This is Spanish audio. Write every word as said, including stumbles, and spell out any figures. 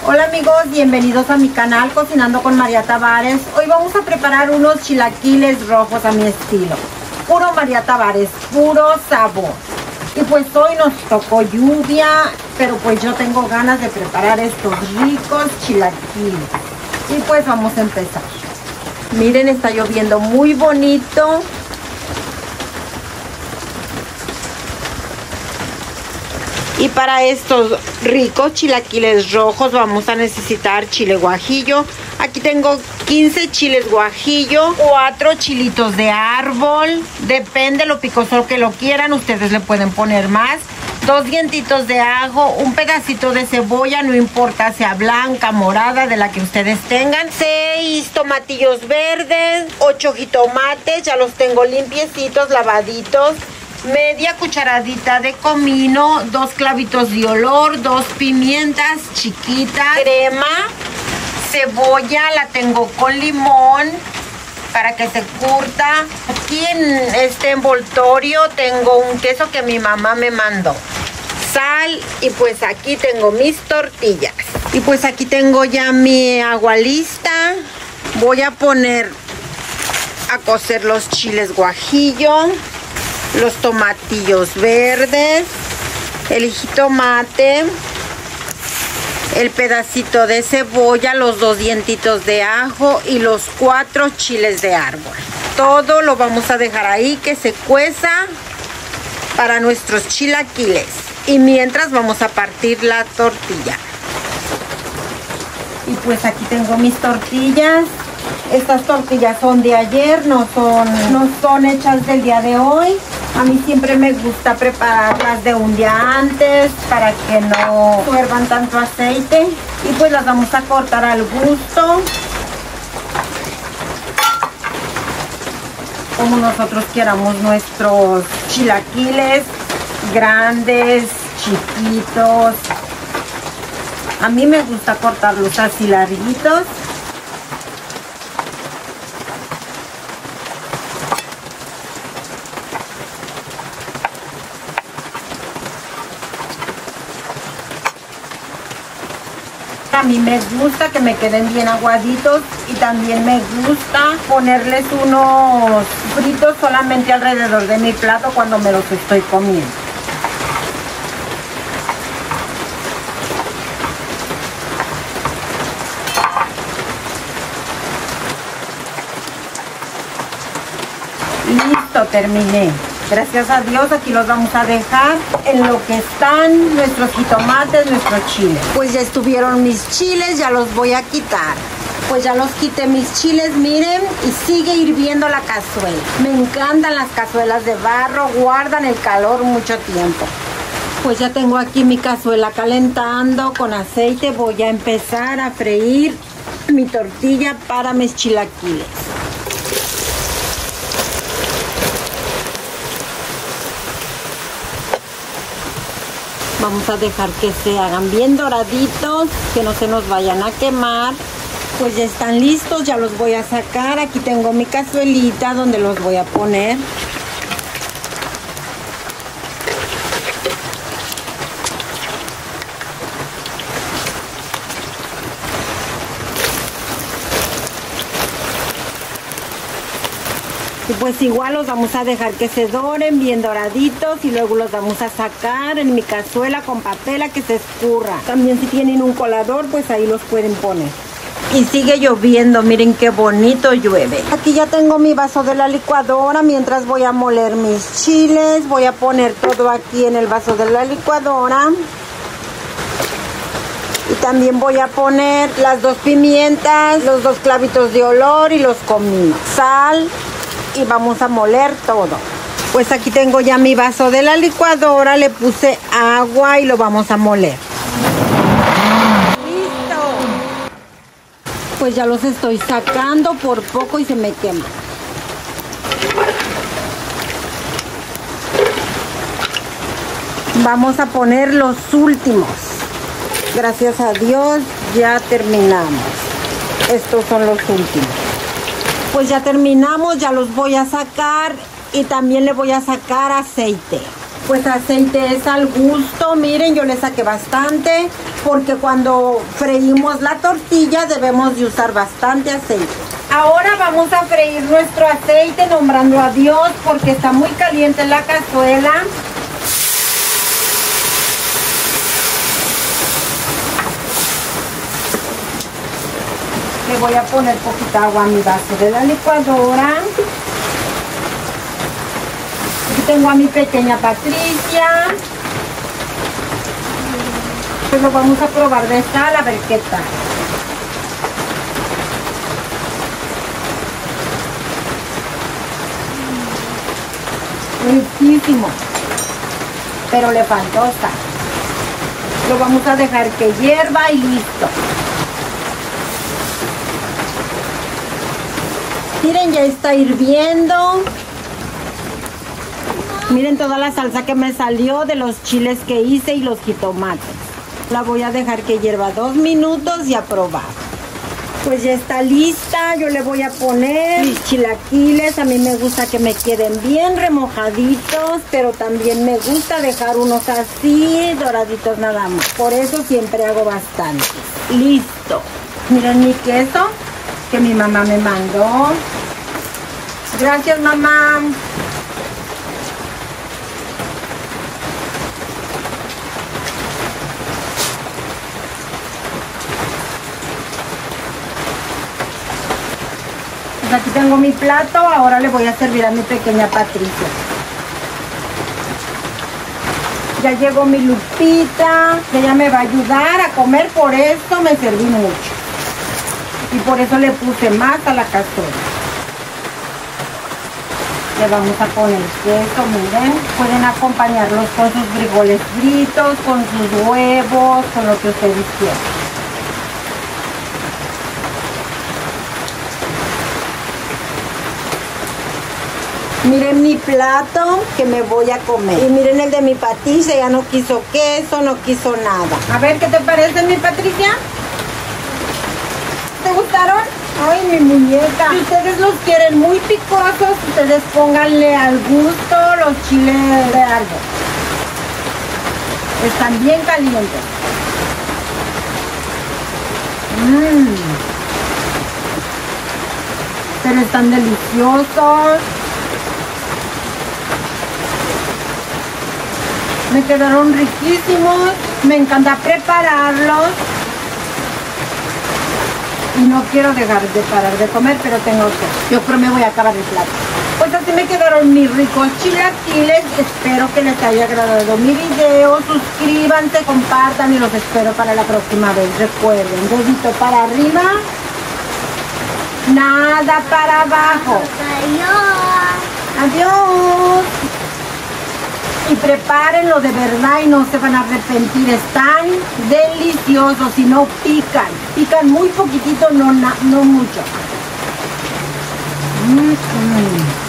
Hola amigos, bienvenidos a mi canal Cocinando con María Tavares. Hoy vamos a preparar unos chilaquiles rojos a mi estilo. Puro María Tavares, puro sabor. Y pues hoy nos tocó lluvia, pero pues yo tengo ganas de preparar estos ricos chilaquiles. Y pues vamos a empezar. Miren, está lloviendo muy bonito. Y para estos ricos chilaquiles rojos vamos a necesitar chile guajillo. Aquí tengo quince chiles guajillo, cuatro chilitos de árbol. Depende lo picoso que lo quieran, ustedes le pueden poner más. Dos dientitos de ajo, un pedacito de cebolla, no importa sea blanca, morada, de la que ustedes tengan. Seis tomatillos verdes, ocho jitomates, ya los tengo limpiecitos, lavaditos. Media cucharadita de comino, dos clavitos de olor, dos pimientas chiquitas, crema, cebolla, la tengo con limón para que se curta. Aquí en este envoltorio tengo un queso que mi mamá me mandó, sal, y pues aquí tengo mis tortillas. Y pues aquí tengo ya mi agua lista. Voy a poner a cocer los chiles guajillo, los tomatillos verdes, el jitomate, el pedacito de cebolla, los dos dientitos de ajo y los cuatro chiles de árbol. Todo lo vamos a dejar ahí que se cueza para nuestros chilaquiles. Y mientras vamos a partir la tortilla. Y pues aquí tengo mis tortillas. Estas tortillas son de ayer, no son, no son hechas del día de hoy. A mí siempre me gusta prepararlas de un día antes para que no suervan tanto aceite. Y pues las vamos a cortar al gusto, como nosotros queramos nuestros chilaquiles, grandes, chiquitos. A mí me gusta cortarlos así larguitos. A mí me gusta que me queden bien aguaditos y también me gusta ponerles unos fritos solamente alrededor de mi plato cuando me los estoy comiendo. Listo, terminé. Gracias a Dios, aquí los vamos a dejar en lo que están nuestros jitomates, nuestros chiles. Pues ya estuvieron mis chiles, ya los voy a quitar. Pues ya los quité mis chiles, miren, y sigue hirviendo la cazuela. Me encantan las cazuelas de barro, guardan el calor mucho tiempo. Pues ya tengo aquí mi cazuela calentando con aceite. Voy a empezar a freír mi tortilla para mis chilaquiles. Vamos a dejar que se hagan bien doraditos, que no se nos vayan a quemar. Pues ya están listos, ya los voy a sacar. Aquí tengo mi cazuelita donde los voy a poner. Y pues igual los vamos a dejar que se doren bien doraditos y luego los vamos a sacar en mi cazuela con papel a que se escurra. También si tienen un colador, pues ahí los pueden poner. Y sigue lloviendo, miren qué bonito llueve. Aquí ya tengo mi vaso de la licuadora. Mientras voy a moler mis chiles, voy a poner todo aquí en el vaso de la licuadora. Y también voy a poner las dos pimientas, los dos clavitos de olor y los cominos. Sal. Y vamos a moler todo. Pues aquí tengo ya mi vaso de la licuadora, le puse agua y lo vamos a moler. ¡Listo! Pues ya los estoy sacando por poco y se me queman. Vamos a poner los últimos. Gracias a Dios ya terminamos. Estos son los últimos. Pues ya terminamos, ya los voy a sacar y también le voy a sacar aceite. Pues aceite es al gusto. Miren, yo le saqué bastante porque cuando freímos la tortilla debemos de usar bastante aceite. Ahora vamos a freír nuestro aceite nombrando a Dios porque está muy caliente la cazuela. Le voy a poner poquita agua a mi vaso de la licuadora. Aquí tengo a mi pequeña Patricia. Pues lo vamos a probar de sal a ver qué tal. Riquísimo, pero le faltó sal. Lo vamos a dejar que hierva y listo. Miren, ya está hirviendo. Miren toda la salsa que me salió de los chiles que hice y los jitomates. La voy a dejar que hierva dos minutos y a probar. Pues ya está lista. Yo le voy a poner mis chilaquiles. A mí me gusta que me queden bien remojaditos, pero también me gusta dejar unos así doraditos nada más. Por eso siempre hago bastante. Listo. Miren mi queso que mi mamá me mandó. Gracias, mamá. Pues aquí tengo mi plato. Ahora le voy a servir a mi pequeña Patricia. Ya llegó mi Lupita, que ella me va a ayudar a comer, por eso me serví mucho. Y por eso le puse más a la cazuela. Le vamos a poner queso, miren. Pueden acompañarlos con sus frijoles fritos, con sus huevos, con lo que ustedes quieran. Miren mi plato que me voy a comer. Y miren el de mi Patricia, ya no quiso queso, no quiso nada. A ver, ¿qué te parece, mi Patricia? ¿Te gustaron? Ay, mi muñeca. Si ustedes los quieren muy picosos, ustedes pónganle al gusto los chiles de árbol. Están bien calientes. Mmm. Pero están deliciosos. Me quedaron riquísimos. Me encanta prepararlos. Y no quiero dejar de parar de comer, pero tengo que. Yo creo que me voy a acabar el plato. Pues así me quedaron mis ricos chilaquiles. Espero que les haya agradado mi video. Suscríbanse, compartan y los espero para la próxima vez. Recuerden, dedito para arriba, nada para abajo. Adiós. Adiós. Y prepárenlo de verdad y no se van a arrepentir. Están deliciosos y no pican. Pican muy poquitito, no, no mucho. Mm-hmm.